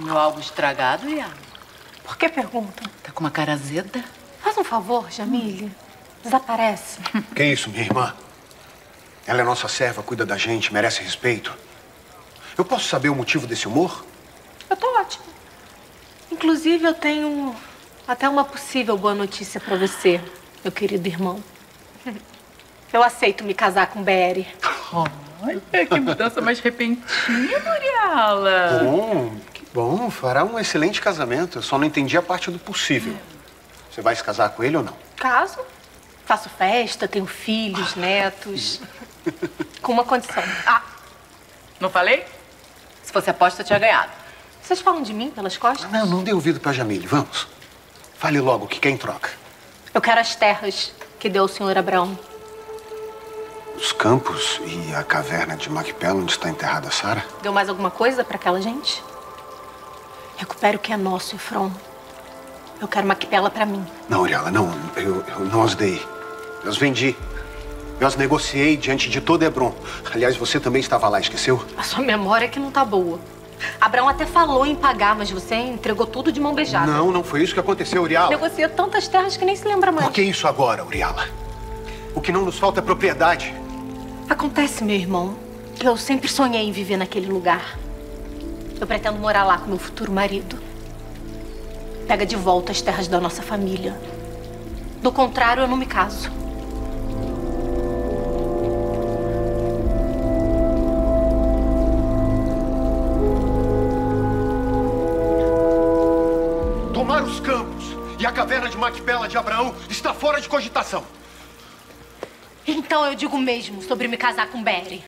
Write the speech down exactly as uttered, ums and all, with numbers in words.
Comeu algo estragado, Iá? Por que pergunta? Tá com uma cara azeda? Faz um favor, Jamile. Desaparece. Que isso, minha irmã? Ela é nossa serva, cuida da gente, merece respeito. Eu posso saber o motivo desse humor? Eu tô ótima. Inclusive, eu tenho até uma possível boa notícia pra você, meu querido irmão. Eu aceito me casar com B R. Olha, que mudança mais repentina, Uriala. Bom, que bom. Fará um excelente casamento. Eu só não entendi a parte do possível. Você vai se casar com ele ou não? Caso, faço festa, tenho filhos, netos. Com uma condição. Ah, não falei? Se fosse aposta, eu tinha ganhado. Vocês falam de mim pelas costas? Não, não dê ouvido pra Jamile. Vamos. Fale logo o que quer em troca. Eu quero as terras que deu o senhor Abraão. Os campos e a caverna de Macpela, onde está enterrada a Sara? Deu mais alguma coisa pra aquela gente? Recupere o que é nosso, Efron. Eu quero Macpela pra mim. Não, Uriala, não. Eu, eu não as dei. Eu as vendi. Eu as negociei diante de todo Hebron. Aliás, você também estava lá, esqueceu? A sua memória é que não tá boa. Abraão até falou em pagar, mas você entregou tudo de mão beijada. Não, não foi isso que aconteceu, Uriala. Negocia tantas terras que nem se lembra mais. Por que isso agora, Uriala? O que não nos falta é propriedade. Acontece, meu irmão, que eu sempre sonhei em viver naquele lugar. Eu pretendo morar lá com meu futuro marido. Pega de volta as terras da nossa família. Do contrário, eu não me caso. Tomar os campos e a caverna de Macpela de Abraão está fora de cogitação. Então eu digo mesmo sobre me casar com B R.